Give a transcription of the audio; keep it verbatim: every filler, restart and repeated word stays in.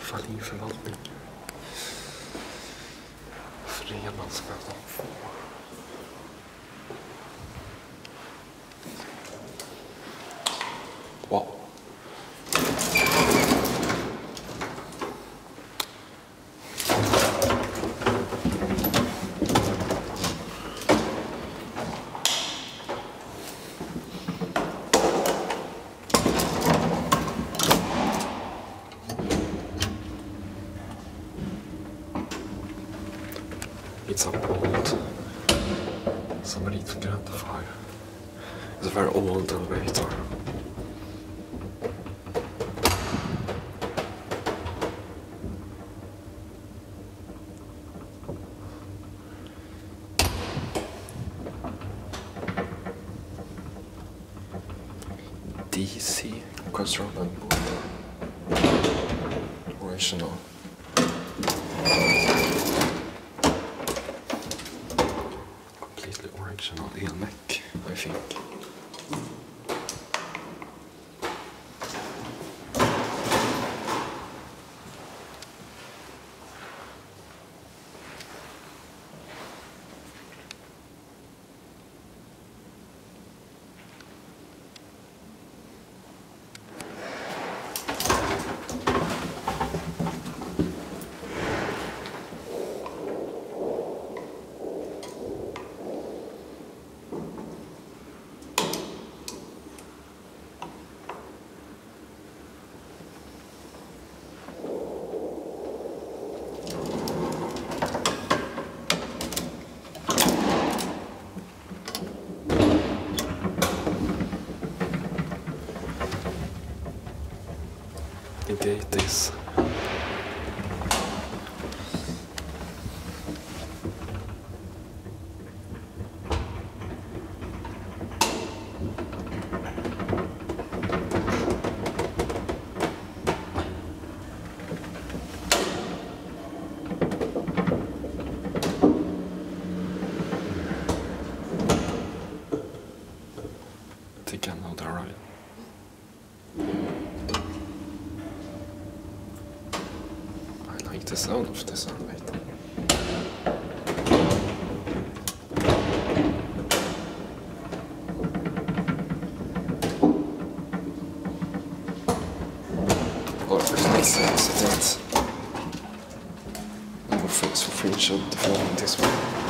fall förvaltning. Fredag ska de få. Wow. It's an old Samaritgränd fire. It's a very old elevator. D C construction original. Completely original elmech, I think. The gate is I think I know that right. I like the sound of this elevator. Or it makes sense that no face for free should film this one.